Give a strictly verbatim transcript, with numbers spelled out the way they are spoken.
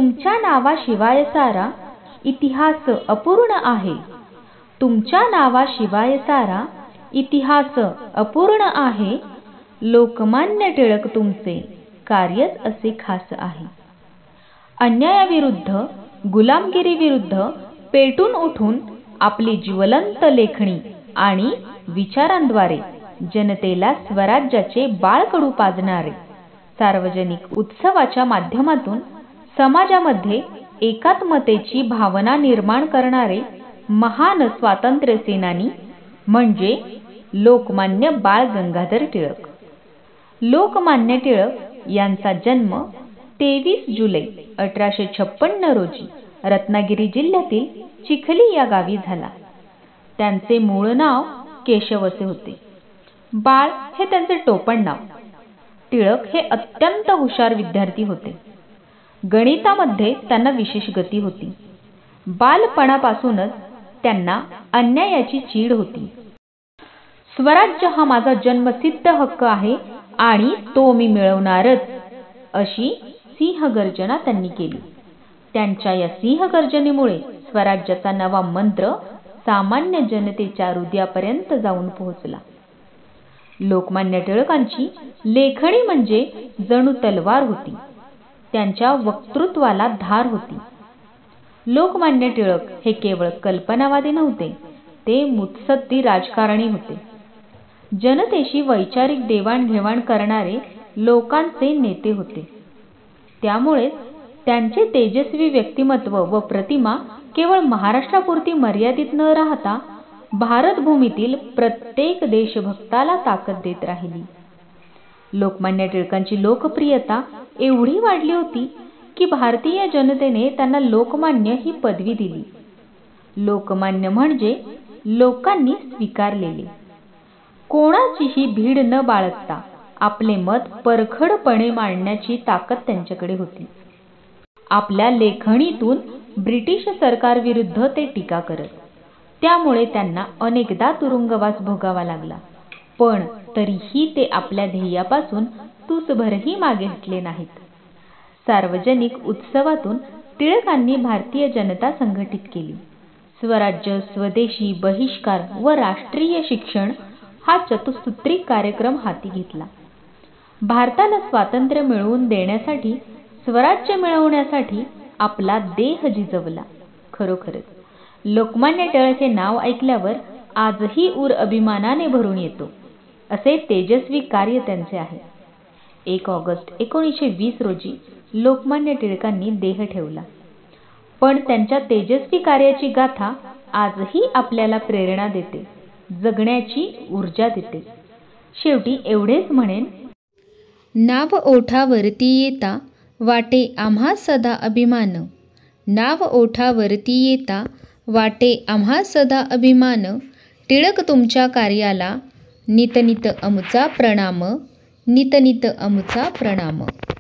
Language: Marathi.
तुमच्या नावाशिवाय सारा इतिहास अपूर्ण आहे. तुमच्या नावाशिवाय सारा इतिहास अपूर्ण आहे. लोकमान्य टिळक तुमचे कार्यच असे खास आहे. अन्यायाविरुद्ध, गुलामगिरीविरुद्ध पेटून उठून आपली ज्वलंत लेखणी आणि विचारांद्वारे जनतेला स्वराज्याचे बाळकडू पाजणारे, सार्वजनिक उत्सवाच्या माध्यमातून समाजामध्ये एकात्मतेची भावना निर्माण करणारे महान स्वातंत्र्य सेनानी म्हणजे लोकमान्य बाळ गंगाधर टिळक. लोकमान्य टिळक यांचा जन्म तेवीस जुलै अठराशे छप्पन्न रोजी रत्नागिरी जिल्ह्यातील चिखली या गावी झाला. त्यांचे मूळ नाव केशव असे होते. बाळ हे त्यांचे टोपण नाव. टिळक हे अत्यंत हुशार विद्यार्थी होते. गणितामध्ये त्यांना विशेष गती होती. बालपणापासूनच त्यांना अन्यायाची चीड होती. स्वराज्य हा माझा जन्मसिद्ध हक्क आहे आणि तो मी मिळवणारच, अशी सिंहगर्जना त्यांनी केली. त्यांच्या या सिंहगर्जनेमुळे स्वराज्याचा नवा मंत्र सामान्य जनतेच्या हृदयापर्यंत जाऊन पोहोचला. लोकमान्य टिळकांची लेखणी म्हणजे जणू तलवार होती. त्यांच्या वक्तृत्वाला धार होती. लोकमान्य टिळक हे केवळ कल्पनावादी नव्हते, ते मुत्सद्दी राजकारणी होते. जनतेशी वैचारिक देवाणघेवाण करणारे लोकांचे नेते होते. त्यामुळेच त्यांचे तेजस्वी व्यक्तिमत्व व प्रतिमा केवळ महाराष्ट्रापुरती मर्यादित न राहता भारतभूमीतील प्रत्येक देशभक्ताला ताकद देत राहिली. लोकमान्य टिळकांची लोकप्रियता एवढी वाढली होती की भारतीय जनतेने त्यांना लोकमान्य ही पदवी दिली. लोकमान्य म्हणजे लोकांनी स्वीकारलेले. कोणाचीही भीड न बाळगता आपले मत परखडपणे मांडण्याची ताकद त्यांच्याकडे होती. आपल्या लेखणीतून ब्रिटिश सरकारविरुद्ध ते टीका करत. त्यामुळे त्यांना अनेकदा तुरुंगवास भोगावा लागला. पण तरीही ते आपल्या ध्येयापासून तुसभरही मागे हटले नाहीत. सार्वजनिक उत्सवातून टिळकांनी भारतीय जनता संघटित केली. स्वराज्य, स्वदेशी, बहिष्कार व राष्ट्रीय शिक्षण हा चतुसूत्री कार्यक्रम हाती घेतला. भारताला स्वातंत्र्य मिळवून देण्यासाठी, स्वराज्य मिळवण्यासाठी आपला देह झिजवला. खरोखरच लोकमान्य टिळक हे नाव ऐकल्यावर आजही उर अभिमानाने भरून येतो. असे तेजस्वी कार्य त्यांचे आहे. एक ऑगस्ट एकोणीसशे वीस रोजी लोकमान्य टिळकांनी देह ठेवला. पण त्यांच्या तेजस्वी कार्याची गाथा आजही आपल्याला प्रेरणा देते, जगण्याची ऊर्जा देते. शेवटी एवढेच म्हणेन, नाव ओठावरती येता वाटे आम्हा सदा अभिमान. नाव ओठावरती येता वाटे आम्हा सदा अभिमान. टिळक तुमच्या कार्याला नितनित आमचा प्रणाम. नितनित आमचा प्रणाम.